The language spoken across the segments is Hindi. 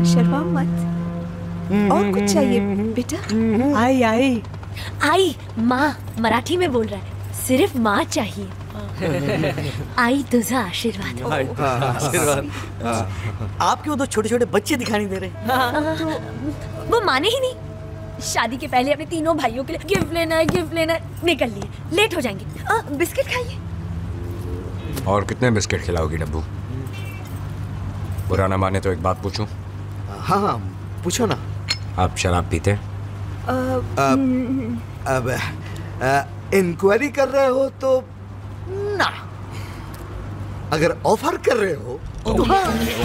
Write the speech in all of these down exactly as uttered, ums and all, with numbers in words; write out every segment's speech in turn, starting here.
शर्मा मत। और कुछ चाहिए बेटा? आई आई आई माँ मराठी में बोल रहा है, सिर्फ माँ चाहिए। आई तुझा आशीर्वाद। आशीर्वाद। आपके वो दो छोटे छोटे बच्चे दिखाई नहीं दे रहे। तो वो माने ही नहीं। शादी के पहले अपने तीनों भाइयों के लिए गिफ्ट लेना है गिफ्ट लेना है, निकल लिए, लेट हो जाएंगे। आ, बिस्किट खाइए। और कितने बिस्किट खिलाओगी डब्बू? बुरा ना माने तो एक बात पूछूं? हाँ हाँ पूछो ना। आप शराब पीते? अब इंक्वायरी कर रहे हो तो ना, अगर ऑफर कर रहे हो तो हाँ।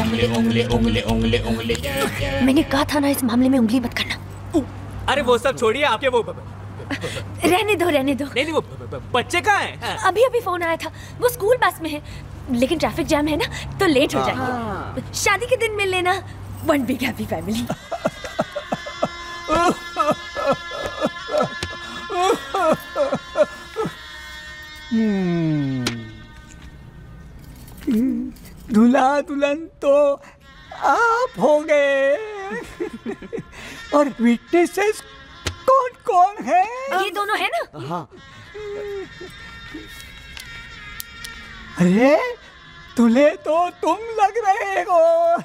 मैंने कहा था ना इस मामले में उंगली मत करना। अरे वो सब छोड़िए, आपके वो रहने दो रहने दो। नहीं नहीं वो बच्चे कहाँ हैं? अभी अभी फोन आया था, वो स्कूल बस में है, लेकिन ट्रैफिक जैम है ना तो लेट हो जाएंगे। शादी के दिन मिल लेना। One big happy family. दूल्हा दुल्हन तो आप हो गए। और विटनेसेस कौन कौन है? ये दोनों है ना? हाँ। अरे दूल्हे तो तुम लग रहे हो।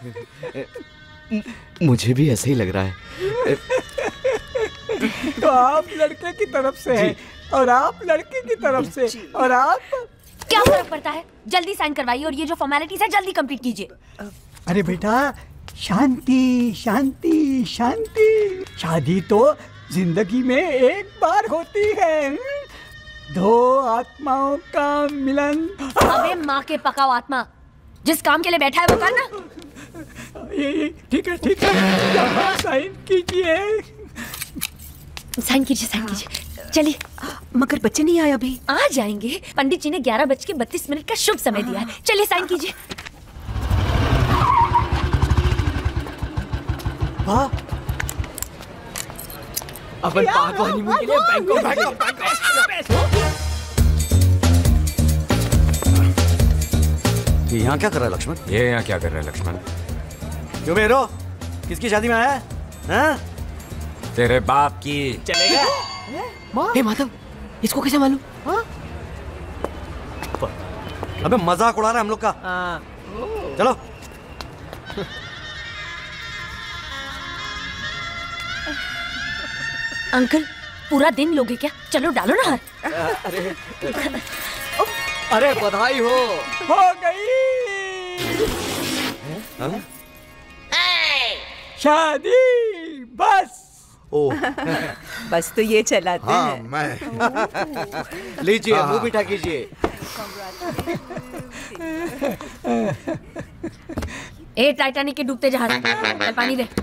मुझे भी ऐसे ही लग रहा है। तो आप लड़के की तरफ से हैं और आप लड़की की तरफ से, और आप क्या फर्क पड़ता है? जल्दी साइन करवाइए और ये जो फॉर्मेलिटीज है जल्दी कंप्लीट कीजिए। अरे बेटा शांति शांति शांति। शादी तो जिंदगी में एक बार होती है, दो आत्माओं का मिलन। अबे माँ के पकाओ आत्मा, जिस काम के लिए बैठा है वो करना। ये ठीक है ठीक है, साइन कीजिए। साइन कीजिए साइन कीजिए। चलिए। मगर बच्चे नहीं आए अभी। आ जाएंगे, पंडित जी ने ग्यारह बज के बत्तीस मिनट का शुभ समय दिया है। चलिए साइन कीजिए। हाँ अपन पार्क हनीमून के लिए बैंकॉक बैंकॉक ये यहाँ क्या कर रहा है लक्ष्मण? ये यहाँ क्या कर रहा है लक्ष्मण? क्यों मेरो? किसकी शादी में आया है? हाँ? तेरे बाप की। चलेगा? हे माधव, इसको कैसे मालूम? हाँ? अबे मजाक उड़ा रहा है हम लोग का। चलो। अंकल पूरा दिन लोगे क्या? चलो डालो ना हार। अरे अरे बधाई हो। हो गई शादी बस। ओ बस तो ये चलाते हाँ, हैं। मैं लीजिए मुंह मीठा कीजिए। ए टाइटैनिक के डूबते जहाज, चल पानी दे।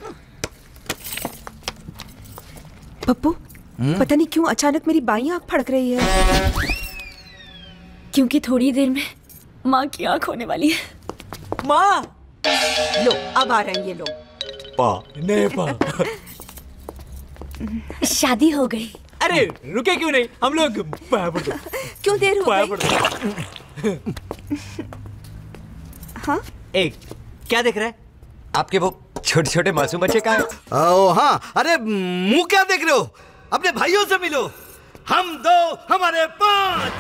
पप्पू पता नहीं क्यों अचानक मेरी बाईं आंख फड़क रही है। क्योंकि थोड़ी देर में माँ की आंख होने वाली है। माँ लो अब आ रहे हैं ये लोग। पा नहीं पा। शादी हो गई। अरे रुके क्यों नहीं, हम लोग पाया पड़ दो। क्यों देर हो गई? हाँ एक क्या देख रहा है? आपके वो छोटे छोटे मासूम बच्चे कहाँ हैं? ओ हाँ, अरे मुंह क्या देख रहे हो? अपने भाइयों से मिलो। हम दो हमारे पांच।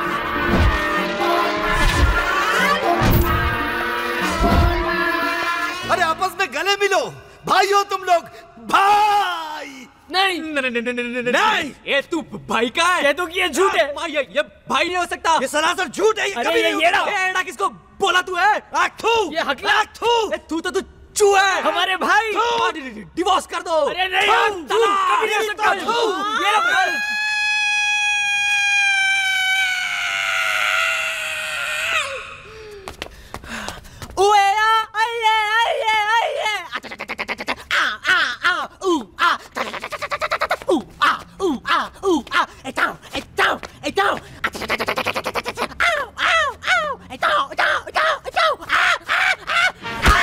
अरे आपस में गले मिलो, भाइयों तुम लोग। भाई नहीं नहीं नहीं नहीं नहीं, ये तू भाई का है? ये तो कि ये झूठ है। ये ये भाई नहीं हो सकता। ये सरासर झूठ है। ये अरे कभी ये नहीं ये हो सकता। एड़ा किसको बोला तू है? आख थू। ये हकला आख थू। तू तो तू चूहा है। हमारे भाई डिवोर्स कर दो। अरे नहीं यार, तलाक कभी नहीं हो सकता। ये लो कर। ओए आ आइए आइए आइए आ आ आ ऊ आ ऊ आ ऊ आ ऊ आ एटाओ एटाओ एटाओ आओ आओ आओ एटाओ एटाओ एटाओ एटाओ आ आ आ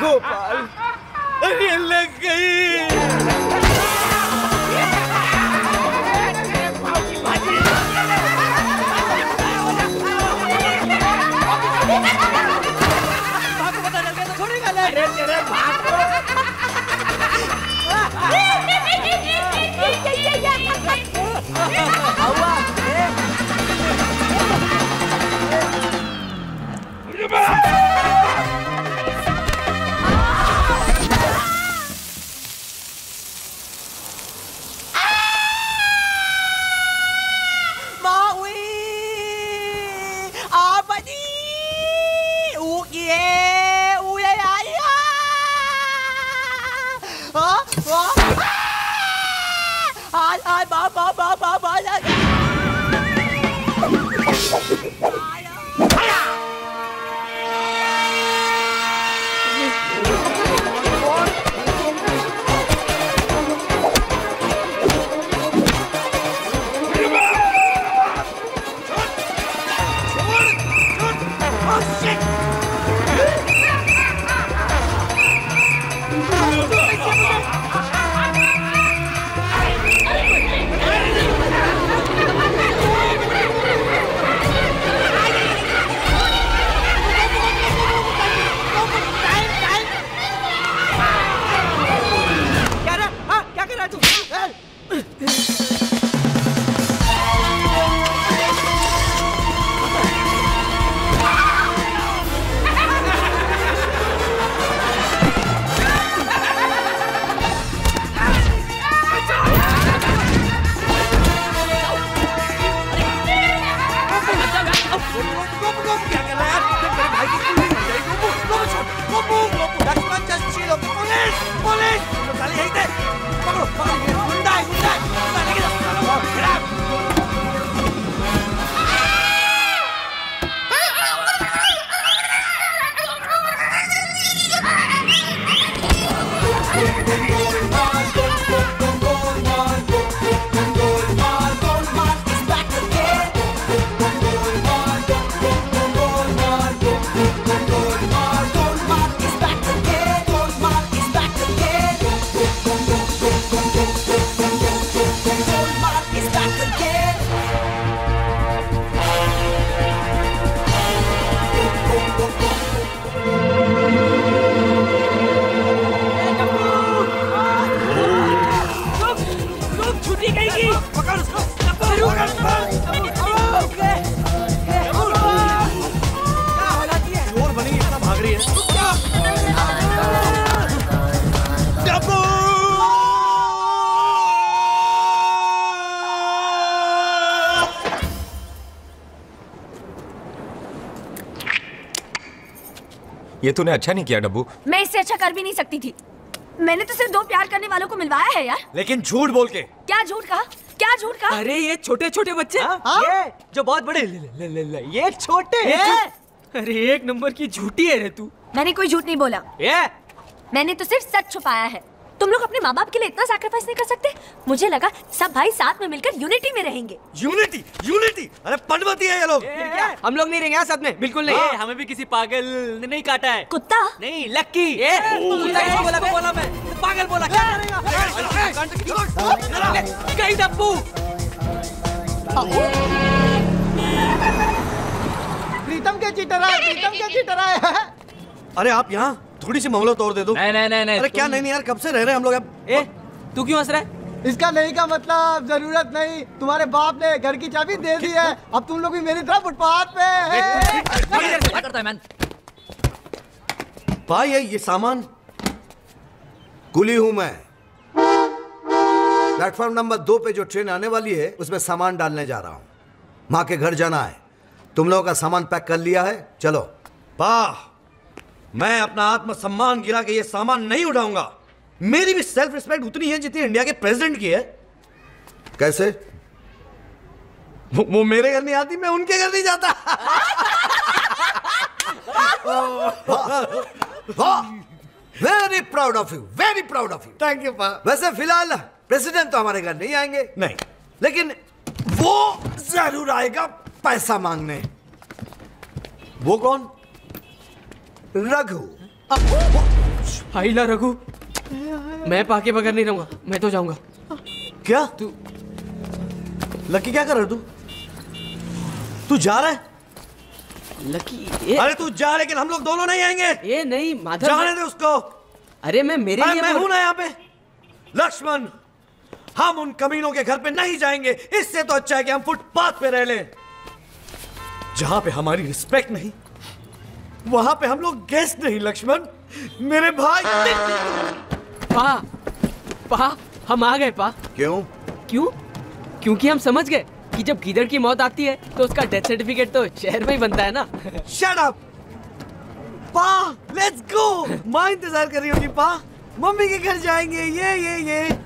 गोपाल, अरे लग गई। ये तूने अच्छा नहीं किया डब्बू। मैं इससे अच्छा कर भी नहीं सकती थी। मैंने तो सिर्फ दो प्यार करने वालों को मिलवाया है यार। लेकिन झूठ बोल के। क्या झूठ कहा? क्या झूठ कहा? अरे ये छोटे छोटे बच्चे, ये जो बहुत बड़े, ले, ले, ले, ले, ये छोटे। अरे एक नंबर की झूठी है रे तू। मैंने कोई झूठ नहीं बोला। ये मैंने तो सिर्फ सच छुपाया है। तुम लोग अपने माँ बाप के लिए इतना सैक्रिफाइस नहीं कर सकते? मुझे लगा सब भाई साथ में मिलकर यूनिटी में रहेंगे। यूनिटी यूनिटी अरे पंडवती है ये लोग। हम लोग नहीं रहेंगे साथ में, बिल्कुल नहीं। ए, हमें भी किसी पागल ने नहीं काटा है। कुत्ता नहीं, लक्की। ए, बोला बोला मैं पागल बोला क्या कहीं डब्बू। प्रीतम के चीटर आए, प्रीतम के चीटर आए। अरे आप यहाँ थोड़ी सी मामला तोड़ दे दो। नहीं नहीं नहीं, नहीं अरे क्या नहीं नहीं यार, कब से रह रहे हैं हम लोग अब। ए, तू क्यों हंस रहा है? इसका नहीं का मतलब जरूरत नहीं, तुम्हारे बाप ने घर की चाबी दे दी है, अब तुम लोग भी मेरी तरफ फुटपाथ पे हैं। क्या करता है मैन? भाई ये ये सामान कुली हूं मैं। प्लेटफॉर्म नंबर दो पे जो ट्रेन आने वाली है उसमें सामान डालने जा रहा हूं। माँ के घर जाना है। तुम लोगों का सामान पैक कर लिया है? चलो। वाह, मैं अपना आत्मसम्मान गिरा के ये सामान नहीं उठाऊंगा। मेरी भी सेल्फ रिस्पेक्ट उतनी है जितनी इंडिया के प्रेसिडेंट की है। कैसे? वो, वो मेरे घर नहीं आती, मैं उनके घर नहीं जाता। Very proud of you, very proud of you. Thank you पा। वैसे फिलहाल प्रेसिडेंट तो हमारे घर नहीं आएंगे, नहीं, लेकिन वो जरूर आएगा पैसा मांगने। वो कौन? रघु। आइला रघु, मैं पाके बगैर नहीं रहूंगा, मैं तो जाऊंगा। क्या तू लकी क्या कर रहा है तू? तू जा रहा है? लकी ये... अरे तू जा, लेकिन हम लोग दोनों नहीं आएंगे। ये नहीं माधव, जाने दे उसको। अरे मैं मेरे अरे लिए मैं हूं ना यहाँ पे। लक्ष्मण, हम उन कमीनों के घर पे नहीं जाएंगे। इससे तो अच्छा है कि हम फुटपाथ पे रह लें, जहां पे हमारी रिस्पेक्ट नहीं, वहां पे हम लोग गेस्ट नहीं। लक्ष्मण मेरे भाई। पा, पा, हम आ गए पा। क्यों? क्यों? क्योंकि हम समझ गए कि जब गीदड़ की मौत आती है तो उसका डेथ सर्टिफिकेट तो शहर में ही बनता है ना। शट अप पा, लेट्स गो। माँ इंतजार कर रही होगी पा, मम्मी के घर जाएंगे। ये ये ये